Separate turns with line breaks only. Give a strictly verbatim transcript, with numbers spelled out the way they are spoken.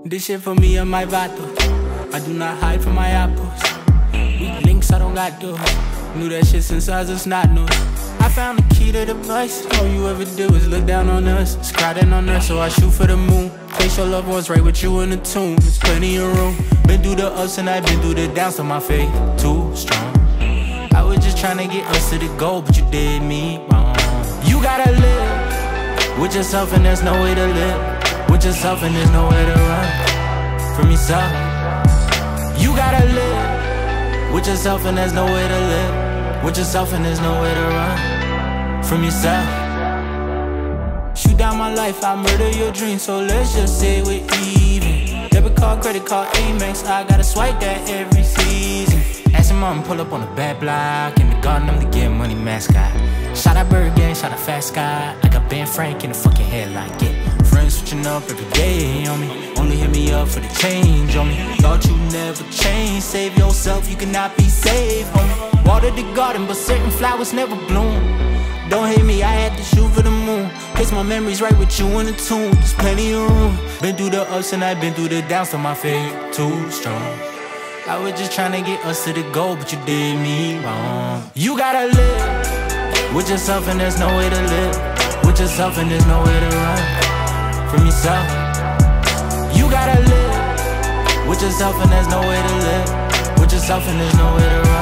This shit for me and my vatos. I do not hide from my apples. Weak links, I don't got those. Knew that shit since I was a snot nose. I found the key to the vice. All you ever do is look down on us. It's crowded on us, so I shoot for the moon. Place your loved ones right with you in the tomb. There's plenty of room. Been through the ups and I've been through the downs, so my faith too strong. I was just trying to get us to the goal, but you did me wrong. You gotta live with yourself and there's no way to live with yourself and there's no way to run from yourself. You gotta live with yourself and there's no way to live with yourself and there's no way to run from yourself. Shoot down my life, I murder your dreams, so let's just say we're even. Debit card, credit card, Amex, I gotta swipe that every season. Asking mom, pull up on a bad block. In the garden, I'm the get money mascot. Shot at Bird Gang, shot at Fast Sky. I got Ben Frank in the fucking headline. Yeah, friends switching up every day on me. Only hit me up for the change on me. Thought you never change. Save yourself, you cannot be saved, homie. Water the garden, but certain flowers never bloom. Don't hate me, I had to shoot for the moon. Place my memories right with you in the tomb. There's plenty of room. Been through the ups and I've been through the downs, so my faith too strong. I was just trying to get us to the goal, but you did me wrong. You gotta live with yourself and there's no way to live with yourself and there's no way to run from yourself. You gotta live with yourself and there's no way to live with yourself and there's no way to run